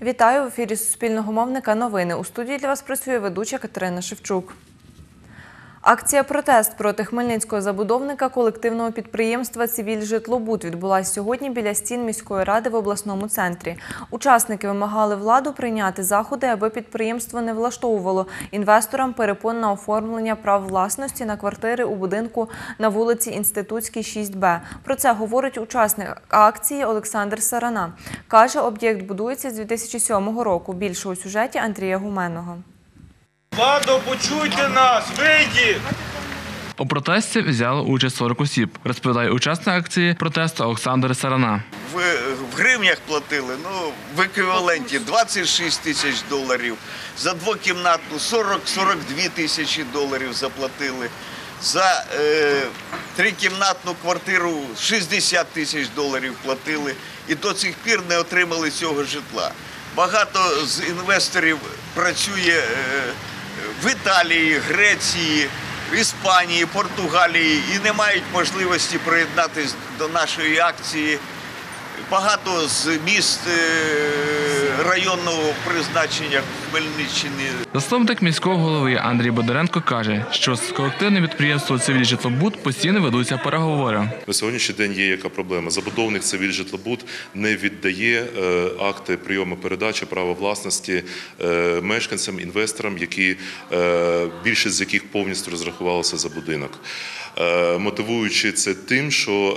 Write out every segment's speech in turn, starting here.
Вітаю! В ефірі Суспільного мовника новини. У студії для вас працює ведуча Катерина Шевчук. Акція «Протест» проти хмельницького забудовника колективного підприємства «Цивільжитлобуд» відбулася сьогодні біля стін міської ради в обласному центрі. Учасники вимагали владу прийняти заходи, аби підприємство не влаштовувало інвесторам перепон на оформлення прав власності на квартири у будинку на вулиці Інститутській, 6Б. Про це говорить учасник акції Олександр Сарана. Каже, об'єкт будується з 2007 року. Більше у сюжеті Андрія Гуменного. Владо, почуйте нас, вийдіть! У протесті взяли участь 40 осіб, розповідає учасник акції протесту Олександр Сарана. В гривнях платили, в еквіваленті 26 тисяч доларів, за двокімнатну 40-42 тисячі доларів заплатили, за трикімнатну квартиру 60 тисяч доларів платили і до цих пір не отримали цього житла. Багато з інвесторів працює в Італії, Греції, Іспанії, Португалії і не мають можливості приєднатися до нашої акції. Багато з міст районного призначення Хмельниччини. Заступник міського голови Андрій Бондаренко каже, що з колективним підприємством «Цивільжитлобуд» постійно ведуться переговори. На сьогоднішній день є яка проблема. Забудовник «Цивільжитлобуд» не віддає акти прийому передачі права власності мешканцям, інвесторам, більшість з яких повністю розрахувалися за будинок. Мотивуючи це тим, що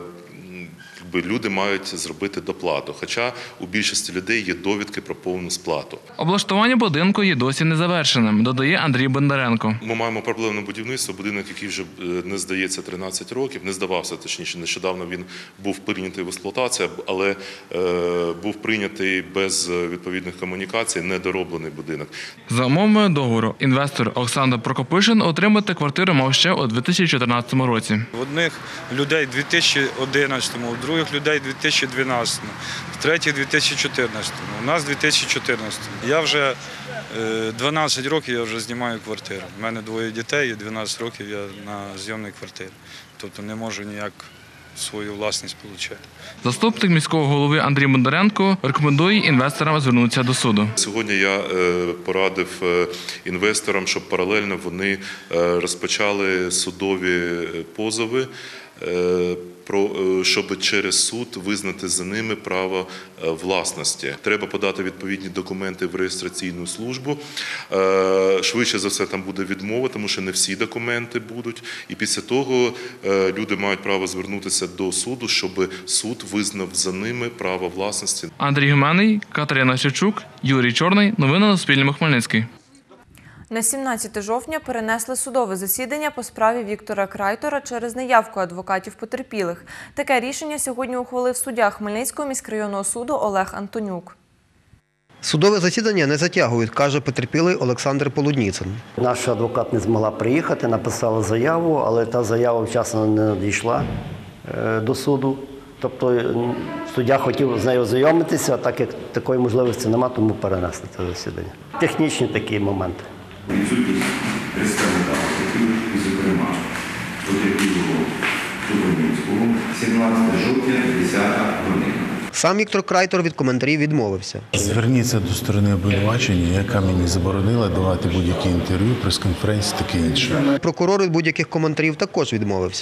люди мають зробити доплату, хоча у більшості людей є довідки про повну сплату. Облаштування будинку є досі незавершеним, додає Андрій Бондаренко. Ми маємо проблемне будівництво, будинок, який вже не здається 13 років, не здавався, точніше, нещодавно він був прийнятий в експлуатацію, але був прийнятий без відповідних комунікацій, недороблений будинок. За умовою договору, інвестор Олександр Прокопишин отримати квартиру мав ще у 2014 році. В одних людей у 2011, у других людей у 2012, в третіх у 2014, у нас у 2014. Я вже 12 років я вже знімаю квартиру. У мене 2 дітей і 12 років я на зйомній квартирі. Тобто не можу ніяк свою власність отримати. Заступник міського голови Андрій Бондаренко рекомендує інвесторам звернутися до суду. Сьогодні я порадив інвесторам, щоб паралельно вони розпочали судові позови, щоб через суд визнати за ними право власності. Треба подати відповідні документи в реєстраційну службу. Швидше за все там буде відмова, тому що не всі документи будуть. І після того люди мають право звернутися до суду, щоб суд визнав за ними право власності. Андрій Гуменний, Катерина Шевчук, Юрій Чорний. Новини на Суспільному. Хмельницький. На 17 жовтня перенесли судове засідання по справі Віктора Крайтора через неявку адвокатів потерпілих. Таке рішення сьогодні ухвалив суддя Хмельницького міськрайонного суду Олег Антонюк. Судове засідання не затягують, каже потерпілий Олександр Полудніцин. Наш адвокат не змогла приїхати, написала заяву, але та заява вчасно не надійшла до суду. Тобто суддя хотів з нею ознайомитися, а так як такої можливості немає, тому перенесли це засідання. Технічні такі моменти. Відсутність представника потерпілих і, зокрема, потерпілого Полудніцького 17 жовтня, 10 година. Сам Віктор Крайтор від коментарів відмовився. Зверніться до сторони обвинувачення, яка мені заборонила давати будь-які інтерв'ю, прес-конференції, таке інше. Прокурор від будь-яких коментарів також відмовився.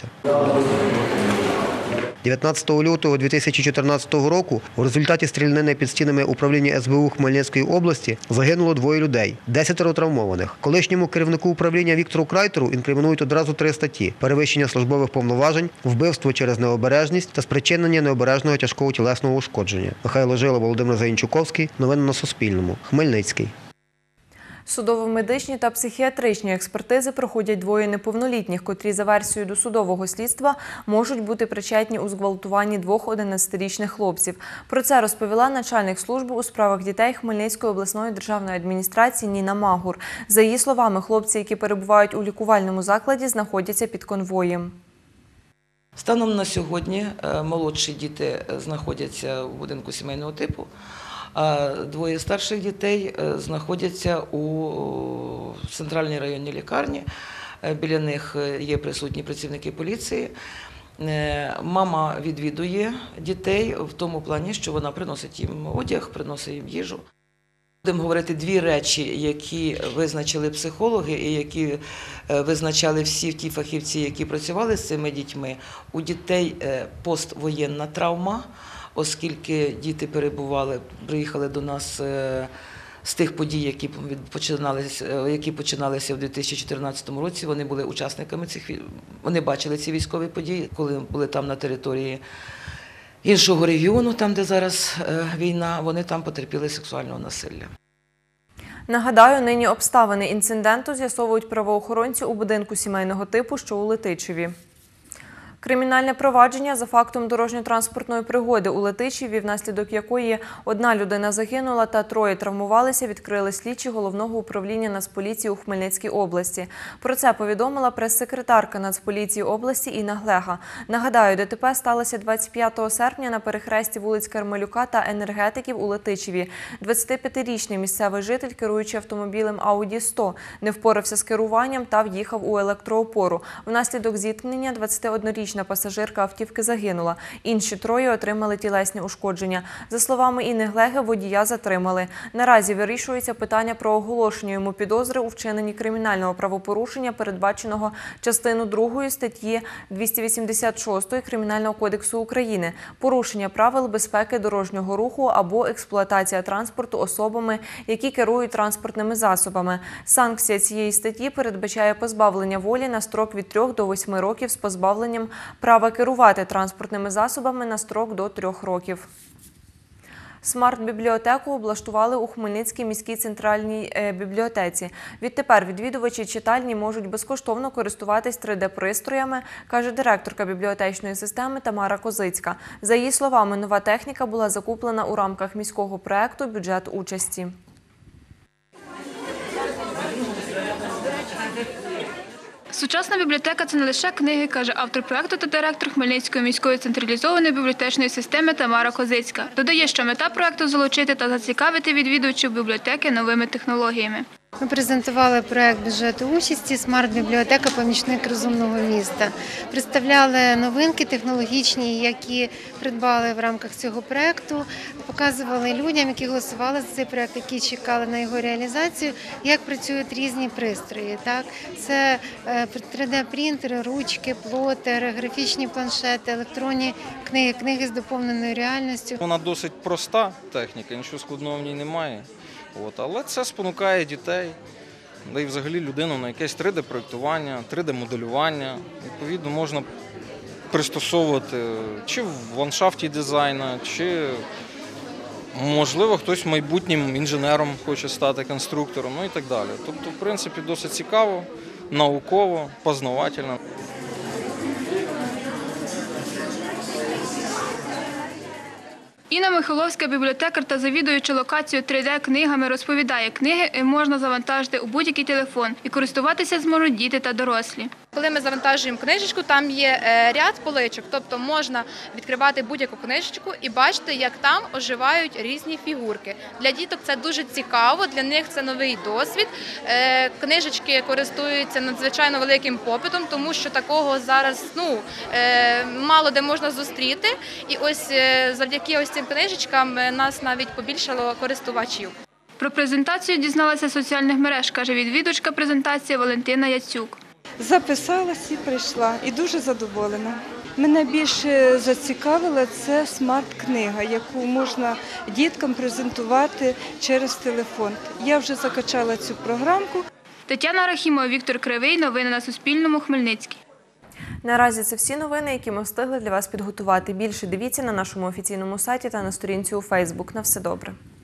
19 лютого 2014 року у результаті стрілянини під стінами управління СБУ Хмельницької області загинуло 2 людей, 10 травмованих. Колишньому керівнику управління Віктору Крайтору інкримінують одразу 3 статті – перевищення службових повноважень, вбивство через необережність та спричинення необережного тяжкого тілесного ушкодження. Михайло Жило, Володимир Заїнчуковський. Новини на Суспільному. Хмельницький. Судово-медичні та психіатричні експертизи проходять 2 неповнолітніх, котрі за версією досудового слідства можуть бути причетні у зґвалтуванні 2 11-річних хлопців. Про це розповіла начальник служби у справах дітей Хмельницької обласної державної адміністрації Ніна Магур. За її словами, хлопці, які перебувають у лікувальному закладі, знаходяться під конвоєм. Станом на сьогодні молодші діти знаходяться у будинку сімейного типу, а 2 старших дітей знаходяться у центральній районній лікарні. Біля них є присутні працівники поліції. Мама відвідує дітей в тому плані, що вона приносить їм одяг, приносить їм їжу. Будемо говорити дві речі, які визначили психологи і які визначали всі ті фахівці, які працювали з цими дітьми. У дітей поствоєнна травма, оскільки діти приїхали до нас з тих подій, які починалися в 2014 році. Вони були учасниками вони бачили ці військові події, коли були там на території іншого регіону, там, де зараз війна, вони там потерпіли сексуального насилля. Нагадаю, нині обставини інциденту з'ясовують правоохоронці у будинку сімейного типу, що у Летичеві. Кримінальне провадження за фактом дорожньо-транспортної пригоди у Летичеві, внаслідок якої одна людина загинула та троє травмувалися, відкрили слідчі Головного управління Нацполіції у Хмельницькій області. Про це повідомила прес-секретарка Нацполіції області Інна Глега. Нагадаю, ДТП сталося 25 серпня на перехресті вулиць Кармелюка та Енергетиків у Летичеві. 25-річний місцевий житель, керуючи автомобілем Audi 100, не впорався з керуванням та в'їхав у електроопору. Внаслідок зіткнення 21-річна пасажирка автівки загинула. Інші троє отримали тілесні ушкодження. За словами Інни Глеги, водія затримали. Наразі вирішується питання про оголошення йому підозри у вчиненні кримінального правопорушення, передбаченого частину 2 статті 286 Кримінального кодексу України «Порушення правил безпеки дорожнього руху або експлуатація транспорту особами, які керують транспортними засобами». Санкція цієї статті передбачає позбавлення волі на строк від 3 до 8 років з позбавленням права керувати транспортними засобами на строк до 3 років. Смарт-бібліотеку облаштували у Хмельницькій міській центральній бібліотеці. Відтепер відвідувачі читальні можуть безкоштовно користуватись 3D-пристроями, каже директорка бібліотечної системи Тамара Козицька. За її словами, нова техніка була закуплена у рамках міського проєкту «Бюджет участі». Сучасна бібліотека – це не лише книги, каже автор проєкту та директор Хмельницької міської централізованої бібліотечної системи Тамара Козицька. Додає, що мета проєкту – залучити та зацікавити відвідувачів бібліотеки новими технологіями. Ми презентували проєкт бюджету участі «Смарт-бібліотека. Помічник розумного міста». Представляли новинки технологічні, які придбали в рамках цього проєкту, показували людям, які голосували за цей проєкт, які чекали на його реалізацію, як працюють різні пристрої. Це 3D-принтери, ручки, плотери, графічні планшети, електронні книги, книги з доповненою реальністю. Вона досить проста техніка, нічого складного в ній немає. Але це спонукає дітей, да і взагалі людину на якесь 3D-проєктування, 3D-моделювання. Відповідно, можна пристосовувати чи в ландшафті дизайну, чи, можливо, хтось майбутнім інженером хоче стати, конструктором, і так далі. Тобто, в принципі, досить цікаво, науково, познавательно. Інна Михайловська, бібліотекар та завідуюча локацією 3D-книгами, розповідає, книги можна завантажити у будь-який телефон і користуватися зможуть діти та дорослі. Коли ми завантажуємо книжечку, там є ряд поличок, тобто можна відкривати будь-яку книжечку і бачити, як там оживають різні фігурки. Для діток це дуже цікаво, для них це новий досвід. Книжечки користуються надзвичайно великим попитом, тому що такого зараз мало де можна зустріти. І ось завдяки цим книжечкам нас навіть побільшало користувачів. Про презентацію дізналася з соціальних мереж, каже відвідувачка презентації Валентина Яцюк. Записалась і прийшла, і дуже задоволена. Мене більше зацікавила це смарт-книга, яку можна діткам презентувати через телефон. Я вже закачала цю програмку. Тетяна Рахімова, Віктор Кривий. Новини на Суспільному. Хмельницький. Наразі це всі новини, які ми встигли для вас підготувати. Більше дивіться на нашому офіційному сайті та на сторінці у Фейсбук. На все добре.